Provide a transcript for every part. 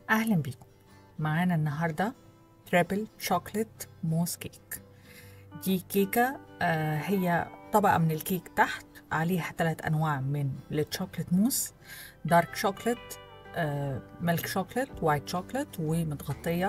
أهلا بيكم. معانا النهاردة تريبل شوكليت موس كيك. دي كيكة هي طبقة من الكيك تحت، عليها 3 أنواع من الشوكليت موس: دارك شوكليت، ميلك شوكليت، وايت شوكليت، ومتغطية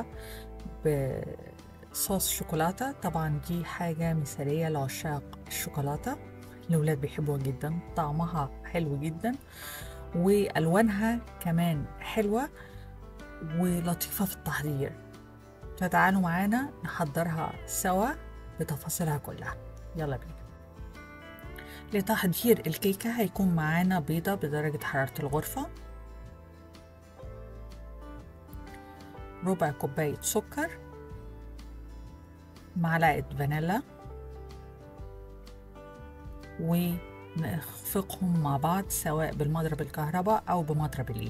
بصوص شوكولاتة. طبعا دي حاجة مثالية لعشاق الشوكولاتة، الأولاد بيحبوها جدا، طعمها حلو جدا وألوانها كمان حلوة ولطيفة في التحضير. فتعالوا معانا نحضرها سوا بتفاصيلها كلها. يلا بينا. لتحضير الكيكة هيكون معانا بيضة بدرجة حرارة الغرفة، ربع كوباية سكر، معلقة فانيلا، ونخفقهم مع بعض سواء بالمضرب الكهرباء أو بمضرب الإيد.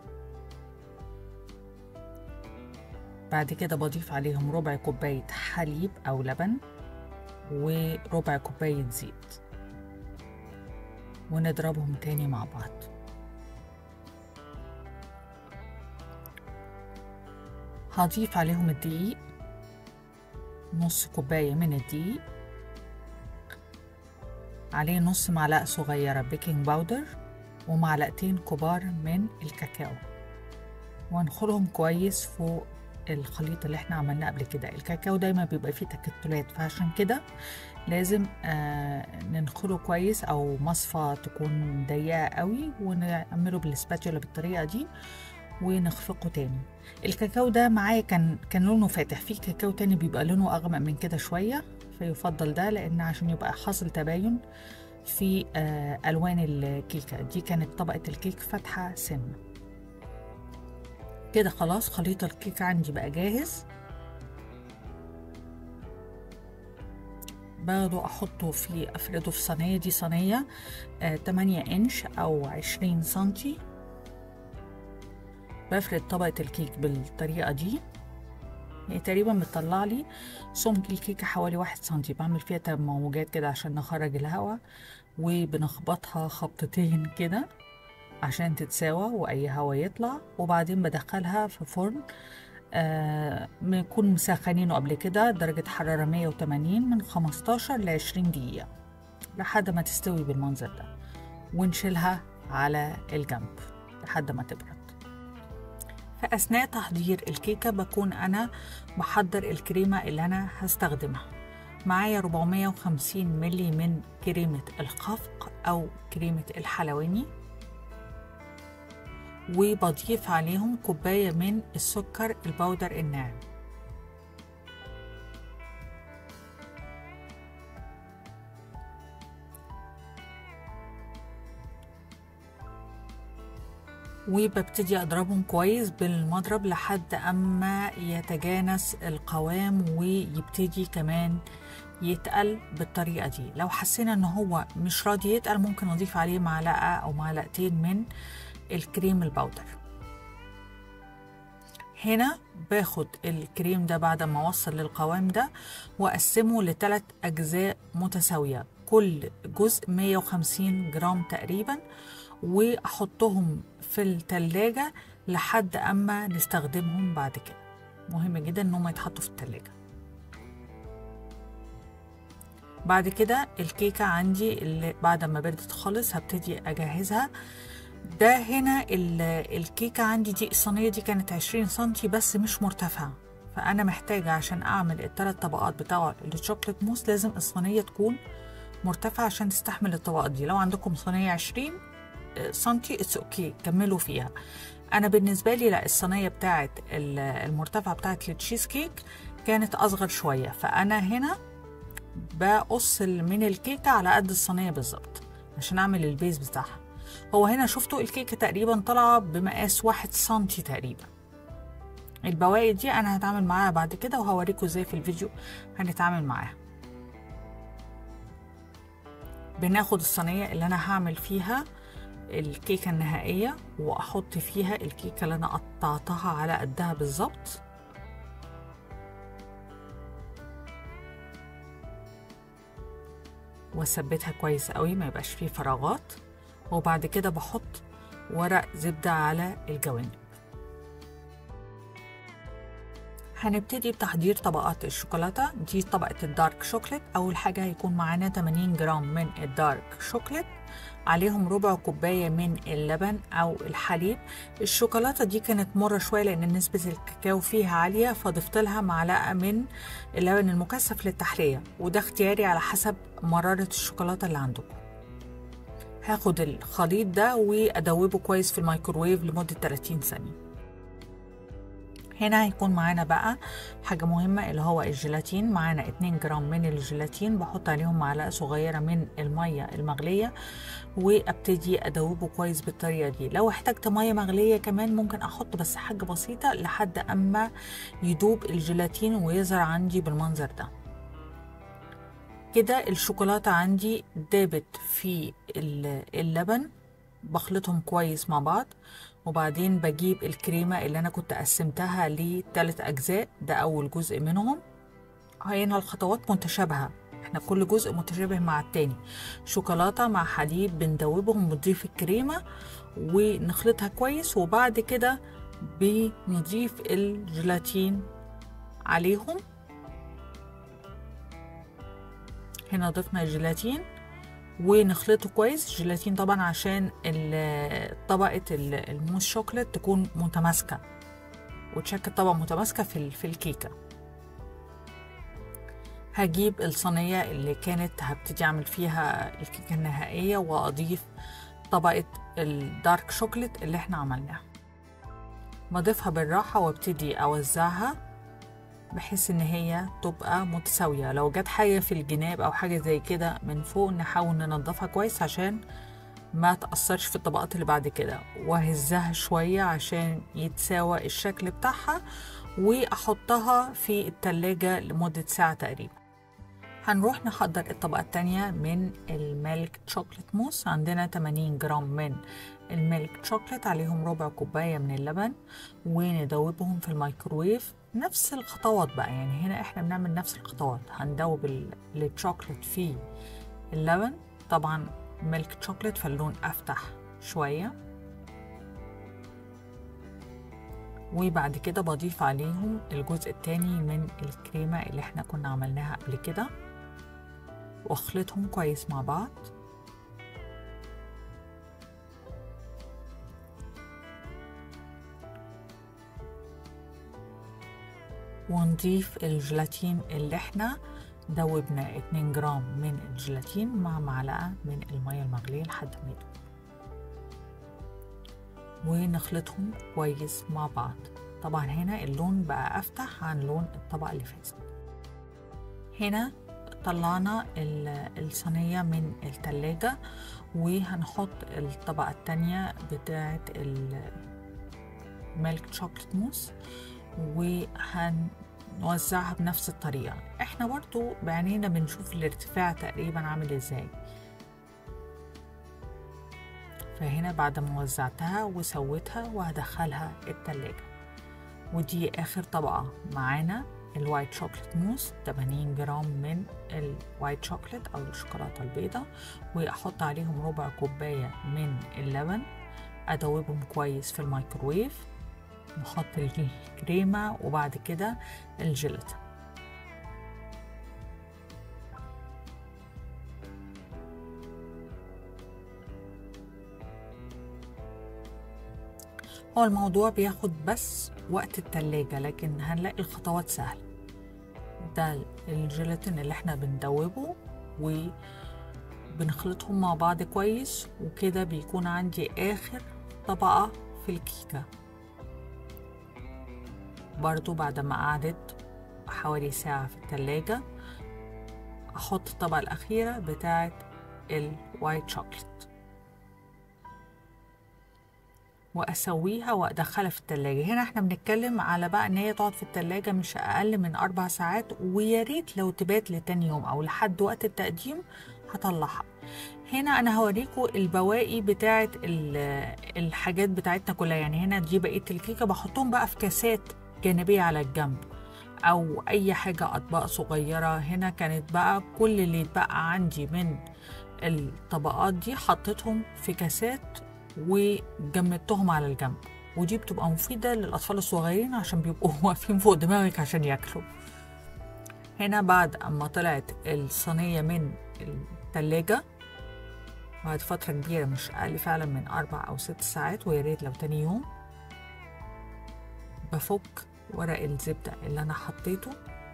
بعد كده بضيف عليهم ربع كوباية حليب أو لبن وربع كوباية زيت، ونضربهم تاني مع بعض. هضيف عليهم الدقيق، نص كوباية من الدقيق، عليه نص معلقة صغيرة بيكنج باودر، ومعلقتين كبار من الكاكاو، وانخلهم كويس فوق الخليط اللي احنا عملناه قبل كده. الكاكاو دايما بيبقى فيه تكتلات، فعشان كده لازم ننخله كويس، او مصفى تكون ضيقة قوي، ونعمله بالسباتولا بالطريقة دي ونخفقه تاني. الكاكاو ده معايا كان لونه فاتح، في كاكاو تاني بيبقى لونه اغمق من كده شوية، فيفضل ده لان عشان يبقى حاصل تباين في الوان الكيكة. دي كانت طبقة الكيك فاتحة سنة كده. خلاص خليط الكيك عندي بقى جاهز. باخده احطه افرده في صينية. دي صينية 8 انش او 20 سنتي. بفرد طبقة الكيك بالطريقة دي، يعني تقريبا بتطلع لي سمك الكيكة حوالي 1 سنتي. بعمل فيها تموجات كده عشان نخرج الهواء، وبنخبطها خبطتين كده عشان تتساوى واي هوا يطلع، وبعدين بدخلها في فرن بنكون مسخنينه قبل كده درجة حرارة 180 من 15 ل 20 دقيقة لحد ما تستوي بالمنظر ده، ونشيلها على الجنب لحد ما تبرد. فأثناء تحضير الكيكة بكون أنا بحضر الكريمة اللي أنا هستخدمها. معايا 450 ملي من كريمة الخفق أو كريمة الحلواني، وبضيف عليهم كوباية من السكر البودر الناعم، وببتدي أضربهم كويس بالمضرب لحد أما يتجانس القوام ويبتدي كمان يتقل بالطريقة دي. لو حسينا إن هو مش راضي يتقل ممكن أضيف عليه معلقة أو معلقتين من الكريم البودر. هنا باخد الكريم ده بعد ما اوصل للقوام ده واقسمه ل3 اجزاء متساويه، كل جزء 150 جرام تقريبا، واحطهم في التلاجة لحد اما نستخدمهم بعد كده. مهم جدا انهم يتحطوا في التلاجة. بعد كده الكيكه عندي اللي بعد ما بردت خالص هبتدي اجهزها. ده هنا الكيكة عندي دي الصينية دي كانت 20 سنتي بس مش مرتفعة، فأنا محتاجة عشان أعمل ال3 طبقات بتاع الشوكليت موس لازم الصينية تكون مرتفعة عشان تستحمل الطبقات دي. لو عندكم صينية 20 سنتي اتس اوكي كملوا فيها. أنا بالنسبة لي لا، الصينية بتاعت المرتفعة بتاعت التشيز كيك كانت أصغر شوية، فأنا هنا بقص من الكيكة على قد الصينية بالظبط عشان أعمل البيز بتاعها. هو هنا شفتوا الكيكة تقريبا طالعة بمقاس 1 سنتي تقريبا. البواقي دي انا هتعامل معاها بعد كده وهوريكم ازاي في الفيديو هنتعامل معاها. بناخد الصينية اللي انا هعمل فيها الكيكة النهائية واحط فيها الكيكة اللي انا قطعتها على قدها بالظبط، واثبتها كويس قوي ما يبقاش فيه فراغات، وبعد كده بحط ورق زبدة على الجوانب. هنبتدي بتحضير طبقات الشوكولاتة. دي طبقة الدارك شوكليت. أول حاجة هيكون معانا 80 جرام من الدارك شوكليت، عليهم ربع كوباية من اللبن أو الحليب. الشوكولاتة دي كانت مرة شوية لأن نسبة الكاكاو فيها عالية، فضفت لها معلقة من اللبن المكثف للتحلية، وده اختياري على حسب مرارة الشوكولاتة اللي عندكم. هاخد الخليط ده وأدوبه كويس في الميكروويف لمدة 30 ثانية. هنا هيكون معانا بقى حاجة مهمة اللي هو الجيلاتين. معانا 2 جرام من الجيلاتين، بحط عليهم معلقة صغيرة من المية المغلية وابتدي ادوبه كويس بالطريقة دي. لو احتجت مية مغلية كمان ممكن احط، بس حاجة بسيطة لحد اما يدوب الجيلاتين ويظهر عندي بالمنظر ده. كده الشوكولاتة عندي دابت في اللبن، بخلطهم كويس مع بعض، وبعدين بجيب الكريمة اللي أنا كنت قسمتها ل3 أجزاء، ده أول جزء منهم. هنا الخطوات متشابهة، احنا كل جزء متشابه مع التاني. شوكولاتة مع حليب بندوبهم، بنضيف الكريمة ونخلطها كويس، وبعد كده بنضيف الجيلاتين عليهم. هنا ضفنا الجيلاتين ونخلطه كويس. الجيلاتين طبعا عشان طبقة الموس شوكولات تكون متماسكة وتشكل طبقة متماسكة في الكيكة. هجيب الصينية اللي كانت هبتدي اعمل فيها الكيكة النهائية واضيف طبقة الدارك شوكولات اللي احنا عملناها، بضيفها بالراحة وابتدي اوزعها بحيث ان هي تبقى متساوية. لو جت حاجة في الجناب او حاجة زي كده من فوق نحاول ننضفها كويس عشان ما تأثرش في الطبقات اللي بعد كده، وهزها شوية عشان يتساوى الشكل بتاعها، واحطها في التلاجة لمدة ساعة تقريبا. هنروح نحضر الطبقة التانية من الميلك شوكليت موس. عندنا 80 جرام من الميلك شوكليت، عليهم ربع كوباية من اللبن، وندوبهم في الميكروويف. نفس الخطوات بقى، يعني هنا احنا بنعمل نفس الخطوات. هندوب الشوكليت في اللبن، طبعا ميلك شوكليت فاللون افتح شوية، وبعد كده بضيف عليهم الجزء التاني من الكريمة اللي احنا كنا عملناها قبل كده، واخلطهم كويس مع بعض. ونضيف الجيلاتين اللي احنا دوبنا 2 جرام من الجيلاتين مع معلقة من المية المغلية لحد ما يدوب، ونخلطهم كويس مع بعض. طبعا هنا اللون بقى افتح عن لون الطبقة اللي فاتت. هنا طلعنا الصينية من التلاجة، وهنحط الطبقة التانية بتاعة الميلك شوكليت موس وهنوزعها بنفس الطريقة. احنا برضو بعينينا بنشوف الارتفاع تقريبا عامل ازاي. فهنا بعد ما وزعتها وسويتها وهدخلها التلاجة. ودي اخر طبقة معانا الوايت شوكليت موس، 80 جرام من الوايت شوكليت او الشوكولاتة البيضاء، واحط عليهم ربع كوباية من اللبن، ادوبهم كويس في الميكروويف، نحط الكريمة وبعد كده الجيلاتين. هو الموضوع بياخد بس وقت التلاجة، لكن هنلاقي الخطوات سهلة. ده الجيلاتين اللي احنا بندوبه وبنخلطهم مع بعض كويس، وكده بيكون عندي آخر طبقة في الكيكة. برضو بعد ما قعدت حوالي ساعة في التلاجة أحط الطبقة الأخيرة بتاعة الوايت شوكليت وأسويها وأدخلها في التلاجة. هنا احنا بنتكلم على بقى إن هي تقعد في التلاجة مش أقل من 4 ساعات، وياريت لو تبات لتاني يوم أو لحد وقت التقديم هطلعها. هنا أنا هوريكم البواقي بتاعة الحاجات بتاعتنا كلها. يعني هنا دي بقية الكيكة، بحطهم بقى في كاسات جانبية على الجنب أو أي حاجة، أطباق صغيرة. هنا كانت بقى كل اللي اتبقى عندي من الطبقات دي حطيتهم في كاسات وجمدتهم على الجنب. ودي بتبقى مفيدة للأطفال الصغيرين عشان بيبقوا واقفين فوق دماغك عشان ياكلوا. هنا بعد أما طلعت الصينية من التلاجة بعد فترة كبيرة، مش أقل فعلا من 4 أو 6 ساعات، ويا ريت لو تاني يوم، بفك ورق الزبدة اللي أنا حطيته.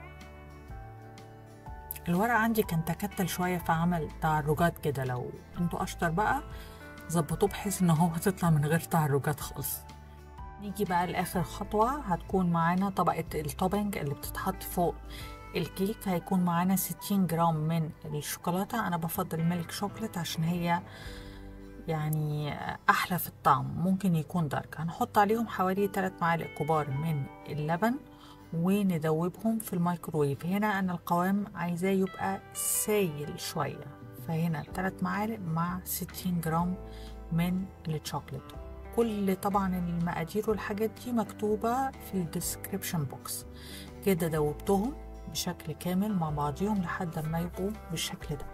الورق عندي كان تكتل شوية فعمل تعرجات كده، لو انتوا أشطر بقى ظبطوه بحيث إن هو تطلع من غير تعرجات خالص. نيجي بقى لآخر خطوة، هتكون معانا طبقة التوبنج اللي بتتحط فوق الكيك. هيكون معانا 60 جرام من الشوكولاتة، أنا بفضل ميلك شوكولات عشان هي يعني أحلى في الطعم، ممكن يكون دارك. هنحط عليهم حوالي 3 معالق كبار من اللبن وندوبهم في الميكروويف. هنا أنا القوام عايزاه يبقى سايل شوية، فهنا 3 معالق مع 60 جرام من الشوكولات. كل طبعا المقادير والحاجات دي مكتوبة في الديسكريبشن بوكس. كده دوبتهم بشكل كامل مع بعضهم لحد ما يبقوا بالشكل ده.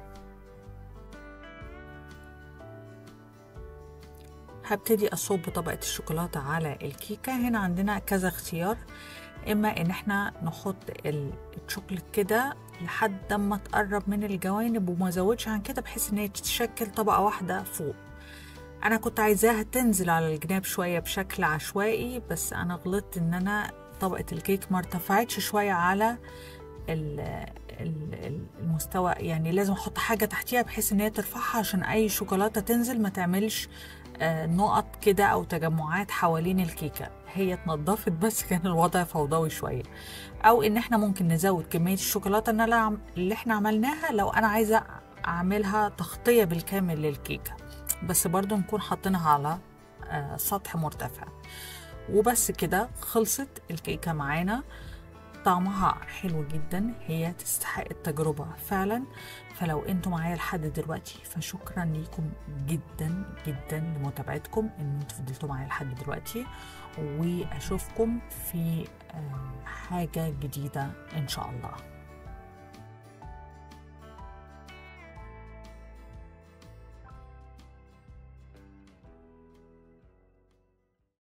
هبتدي أصب طبقة الشوكولاتة على الكيكة. هنا عندنا كذا اختيار، إما إن احنا نحط الشوكولات كده لحد ما تقرب من الجوانب وما زودش عن كده، بحيث إن هي تتشكل طبقة واحدة فوق. أنا كنت عايزاها تنزل على الجناب شوية بشكل عشوائي، بس أنا غلطت إن أنا طبقة الكيك ما ارتفعتش شوية على المستوى، يعني لازم احط حاجه تحتيها بحيث ان هي ترفعها عشان اي شوكولاته تنزل ما تعملش نقط كده او تجمعات حوالين الكيكه. هي اتنضفت بس كان الوضع فوضوي شويه. او ان احنا ممكن نزود كميه الشوكولاته اللي احنا عملناها لو انا عايزه اعملها تغطيه بالكامل للكيكه، بس برضو نكون حاطينها على سطح مرتفع. وبس كده خلصت الكيكه معانا. طعمها حلو جدا، هي تستحق التجربة فعلا. فلو انتم معايا لحد دلوقتي فشكرا ليكم جدا جدا لمتابعتكم، ان انتم فضلتوا معايا لحد دلوقتي، واشوفكم في حاجة جديدة ان شاء الله.